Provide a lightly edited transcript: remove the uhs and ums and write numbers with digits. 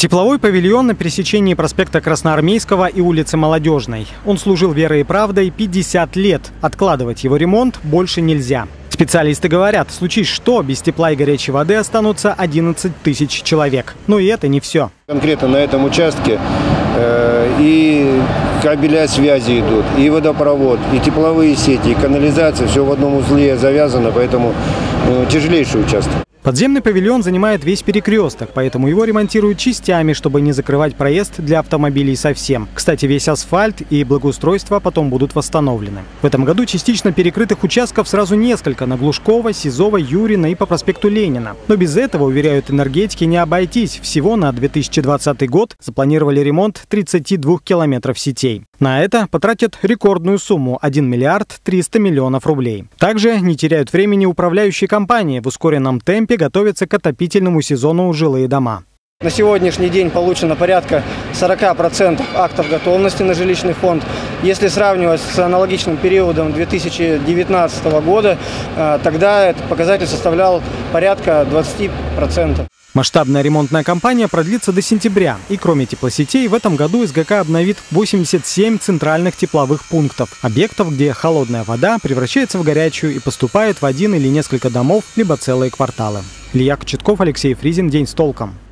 Тепловой павильон на пересечении проспекта Красноармейского и улицы Молодежной. Он служил верой и правдой 50 лет. Откладывать его ремонт больше нельзя. Специалисты говорят, случись что, без тепла и горячей воды останутся 11 тысяч человек. Но и это не все. Конкретно на этом участке и кабеля связи идут, и водопровод, и тепловые сети, и канализация. Все в одном узле завязано, поэтому тяжелейший участок. Подземный павильон занимает весь перекресток, поэтому его ремонтируют частями, чтобы не закрывать проезд для автомобилей совсем. Кстати, весь асфальт и благоустройство потом будут восстановлены. В этом году частично перекрытых участков сразу несколько: на Глушкова, Сизова, Юрина и по проспекту Ленина. Но без этого, уверяют энергетики, не обойтись. Всего на 2020 год запланировали ремонт 32 километров сетей. На это потратят рекордную сумму – 1 миллиард 300 миллионов рублей. Также не теряют времени управляющие компании. В ускоренном темпе готовятся к отопительному сезону жилые дома. На сегодняшний день получено порядка 40% актов готовности на жилищный фонд. Если сравнивать с аналогичным периодом 2019 года, тогда этот показатель составлял порядка 20%. Масштабная ремонтная кампания продлится до сентября. И кроме теплосетей, в этом году СГК обновит 87 центральных тепловых пунктов. Объектов, где холодная вода превращается в горячую и поступает в один или несколько домов, либо целые кварталы. Илья Кочетков, Алексей Фризин. День с толком.